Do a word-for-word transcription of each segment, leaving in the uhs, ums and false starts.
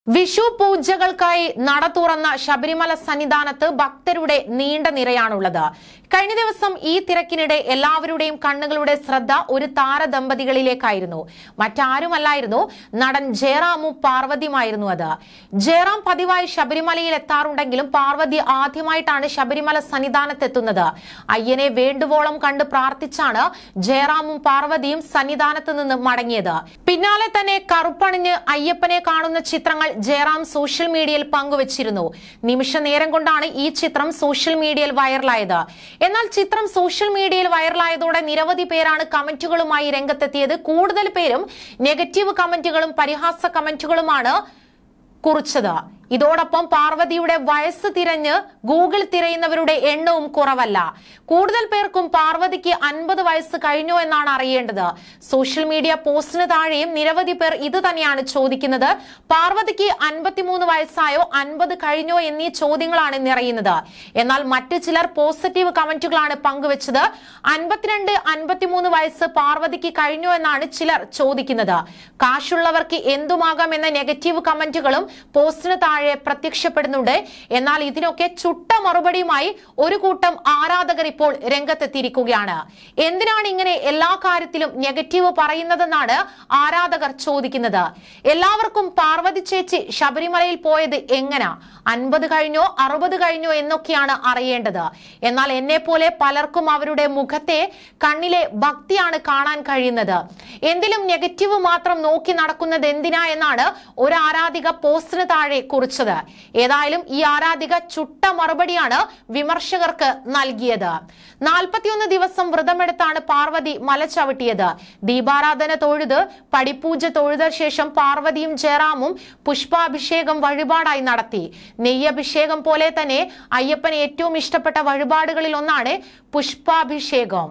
വിഷു പൂജകൾക്കായി നട തുറന്ന ശബരിമല സന്നിധാനത്ത് ഭക്തരുടെ നീണ്ട നിരയാണുള്ളത്. കഴിഞ്ഞ ദിവസം ഈ തിരക്കിനിടെ എല്ലാവരുടെയും കണ്ണുകളുടെ ശ്രദ്ധ ഒരു താരദമ്പതികളിലേക്കായിരുന്നു. മറ്റാരുമല്ലായിരുന്നു, നടൻ ജയറാമും പാർവതിയുമായിരുന്നു അത്. ജയറാം പതിവായി ശബരിമലയിൽ എത്താറുണ്ടെങ്കിലും പാർവതി ആദ്യമായിട്ടാണ് ശബരിമല സന്നിധാനത്തെത്തുന്നത്. അയ്യനെ വേണ്ടുവോളം കണ്ട് പ്രാർത്ഥിച്ചാണ് ജയറാമും പാർവതിയും സന്നിധാനത്ത് നിന്ന് മടങ്ങിയത്. പിന്നാലെ തന്നെ കറുപ്പണിഞ്ഞ് അയ്യപ്പനെ കാണുന്ന ചിത്രങ്ങൾ ജയറാം സോഷ്യൽ മീഡിയയിൽ പങ്കുവച്ചിരുന്നു. നിമിഷ നേരം കൊണ്ടാണ് ഈ ചിത്രം സോഷ്യൽ മീഡിയയിൽ വൈറലായത്. എന്നാൽ ചിത്രം സോഷ്യൽ മീഡിയയിൽ വൈറലായതോടെ നിരവധി പേരാണ് കമന്റുകളുമായി രംഗത്തെത്തിയത്. കൂടുതൽ പേരും നെഗറ്റീവ് കമന്റുകളും പരിഹാസ കമന്റുകളുമാണ് കുറിച്ചത്. ഇതോടൊപ്പം പാർവതിയുടെ വയസ്സ് തിരഞ്ഞ് ഗൂഗിൾ തിരയുന്നവരുടെ എണ്ണവും കുറവല്ല. കൂടുതൽ പേർക്കും പാർവതിക്ക് അൻപത് വയസ്സ് കഴിഞ്ഞോ എന്നാണ് അറിയേണ്ടത്. സോഷ്യൽ മീഡിയ പോസ്റ്റിന് താഴെയും നിരവധി പേർ ഇത് തന്നെയാണ് ചോദിക്കുന്നത്. പാർവതിക്ക് അൻപത്തിമൂന്ന് വയസ്സായോ അൻപത് കഴിഞ്ഞോ എന്നീ ചോദ്യങ്ങളാണ് നിറയുന്നത്. എന്നാൽ മറ്റു ചിലർ പോസിറ്റീവ് കമന്റുകളാണ് പങ്കുവച്ചത്. അൻപത്തിരണ്ട് അൻപത്തിമൂന്ന് വയസ്സ് പാർവതിക്ക് കഴിഞ്ഞോ എന്നാണ് ചിലർ ചോദിക്കുന്നത്. കാശുള്ളവർക്ക് എന്തുമാകാം എന്ന നെഗറ്റീവ് കമന്റുകളും പോസ്റ്റിന് താഴെ പ്രത്യക്ഷപ്പെടുന്നുണ്ട്. എന്നാൽ ഇതിനൊക്കെ ചുട്ട മറുപടിയുമായി ഒരു കൂട്ടം ആരാധകർ ഇപ്പോൾ രംഗത്തെത്തിയിരിക്കുകയാണ്. എന്തിനാണ് ഇങ്ങനെ എല്ലാ കാര്യത്തിലും നെഗറ്റീവ് പറയുന്നതെന്നാണ് ആരാധകർ ചോദിക്കുന്നത്. എല്ലാവർക്കും പാർവതി ചേച്ചി ശബരിമലയിൽ പോയത് എങ്ങനാ? അൻപത് കഴിഞ്ഞോ അറുപത് കഴിഞ്ഞോ എന്നൊക്കെയാണ് അറിയേണ്ടത്. എന്നാൽ എന്നെ പോലെ പലർക്കും അവരുടെ മുഖത്തെ കണ്ണിലെ ഭക്തിയാണ് കാണാൻ കഴിയുന്നത്. എന്തിലും നെഗറ്റീവ് മാത്രം നോക്കി നടക്കുന്നത് എന്തിനാ എന്നാണ് ഒരു ആരാധിക പോസ്റ്റിന് താഴെ കുറിച്ചത്. ഏതായാലും ഈ ആരാധിക ചുട്ട മറുപടിയാണ് വിമർശകർക്ക് നൽകിയത്. നാൽപ്പത്തിയൊന്ന് ദിവസം വ്രതമെടുത്താണ് പാർവതി മല ചവിട്ടിയത്. ദീപാരാധന തൊഴുത് പടിപൂജ തൊഴുത ശേഷം പാർവതിയും ജയറാമും പുഷ്പാഭിഷേകം വഴിപാടായി നടത്തി. നെയ്യഭിഷേകം പോലെ തന്നെ അയ്യപ്പന് ഏറ്റവും ഇഷ്ടപ്പെട്ട വഴിപാടുകളിൽ ഒന്നാണ് പുഷ്പാഭിഷേകം.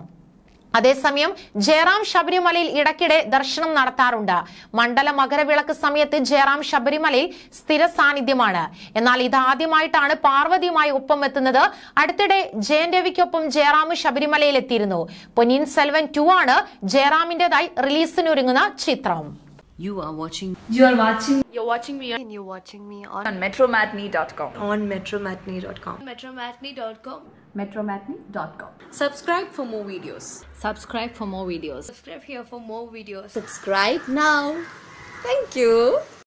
അതേസമയം ജയറാം ശബരിമലയിൽ ഇടയ്ക്കിടെ ദർശനം നടത്താറുണ്ട്. മണ്ഡല മകരവിളക്ക് സമയത്ത് ജയറാം ശബരിമലയിൽ സ്ഥിര സാന്നിധ്യമാണ്. എന്നാൽ ഇതാദ്യമായിട്ടാണ് പാർവതിയുമായി ഒപ്പം എത്തുന്നത്. അടുത്തിടെ ജയൻ രവിക്കൊപ്പം ജയറാം ശബരിമലയിൽ എത്തിയിരുന്നു. പൊന്നിയിൻ സെൽവൻ ടു ആണ് ജയറാമിന്റേതായി റിലീസിനൊരുങ്ങുന്ന ചിത്രം. You are watching. You are watching. You're watching me. And you're watching me on, On metromatinee dot com. on metromatinee dot com. metromatinee dot com. metromatinee dot com. Subscribe for more videos. Subscribe for more videos. Subscribe here for more videos. Subscribe now. Thank you.